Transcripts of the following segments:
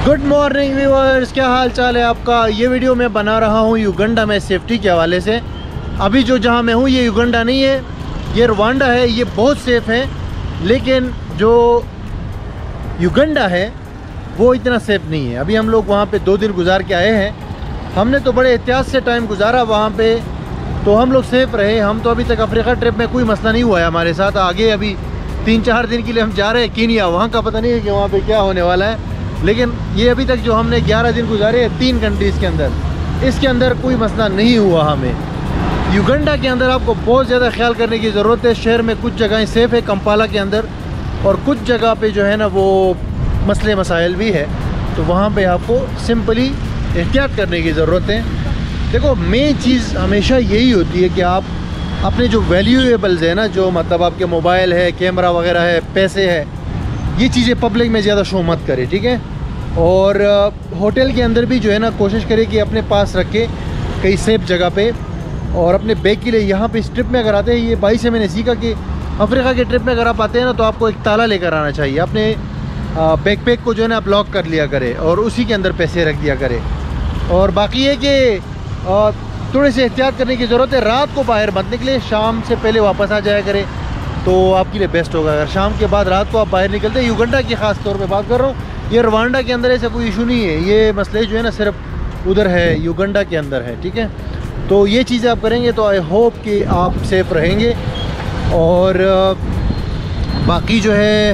Good morning viewers, क्या हाल चाल है आपका। ये वीडियो मैं बना रहा हूँ युगांडा में सेफ्टी के हवाले से। अभी जो जहाँ मैं हूँ ये युगांडा नहीं है, ये रवांडा है। ये बहुत सेफ़ है, लेकिन जो युगांडा है वो इतना सेफ़ नहीं है। अभी हम लोग वहाँ पे 2 दिन गुजार के आए हैं। हमने तो बड़े एहतियात से टाइम गुजारा वहाँ पे, तो हम लोग सेफ़ रहे। हम तो अभी तक अफ्रीका ट्रिप में कोई मसला नहीं हुआ है हमारे साथ। आगे अभी 3-4 दिन के लिए हम जा रहे हैं कीनिया, वहाँ का पता नहीं है कि वहाँ पे क्या होने वाला है। लेकिन ये अभी तक जो हमने 11 दिन गुजारे हैं 3 कंट्रीज़ के अंदर, इसके अंदर कोई मसला नहीं हुआ हमें। युगांडा के अंदर आपको बहुत ज़्यादा ख्याल करने की ज़रूरत है। शहर में कुछ जगहें सेफ़ है, कंपाला के अंदर, और कुछ जगह पे जो है ना वो मसले मसाइल भी है, तो वहाँ पे आपको सिंपली एहतियात करने की ज़रूरत है। देखो, मेन चीज़ हमेशा यही होती है कि आप अपने जो वैल्यूएबल्स है ना, जो मतलब आपके मोबाइल है, कैमरा वगैरह है, पैसे है, ये चीज़ें पब्लिक में ज़्यादा शो मत करें, ठीक है। और होटल के अंदर भी जो है ना कोशिश करें कि अपने पास रखे कहीं सेफ जगह पे। और अपने बैग के लिए यहाँ पे इस ट्रिप में अगर आते हैं, ये भाई से मैंने सीखा कि अफ्रीका के ट्रिप में अगर आप आते हैं ना, तो आपको एक ताला लेकर आना चाहिए। अपने बैकपैक को जो है ना आप लॉक कर लिया करें और उसी के अंदर पैसे रख दिया करें। और बाकी है कि थोड़े से एहतियात करने की ज़रूरत है। रात को बाहर मत निकले, शाम से पहले वापस आ जाया करें तो आपके लिए बेस्ट होगा। अगर शाम के बाद रात को आप बाहर निकलते हैं, युगांडा की ख़ास तौर पे बात कर रहा हूँ, ये रवांडा के अंदर ऐसा कोई इशू नहीं है। ये मसले जो है ना सिर्फ उधर है, युगांडा के अंदर है, ठीक है। तो ये चीज़ें आप करेंगे तो आई होप कि आप सेफ़ रहेंगे। और बाकी जो है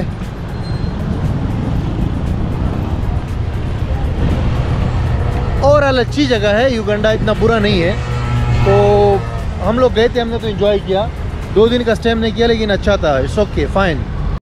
ओवरऑल अच्छी जगह है युगांडा, इतना बुरा नहीं है। तो हम लोग गए थे, हमने तो एंजॉय किया। 2 दिन का स्टे हमने किया, लेकिन अच्छा था। It's okay, fine.